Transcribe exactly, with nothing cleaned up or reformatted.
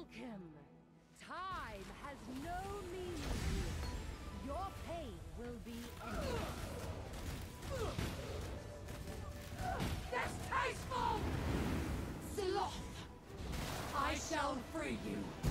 Welcome! Time has no meaning here. Your pain will be ended. Distasteful! Sloth! I shall free you!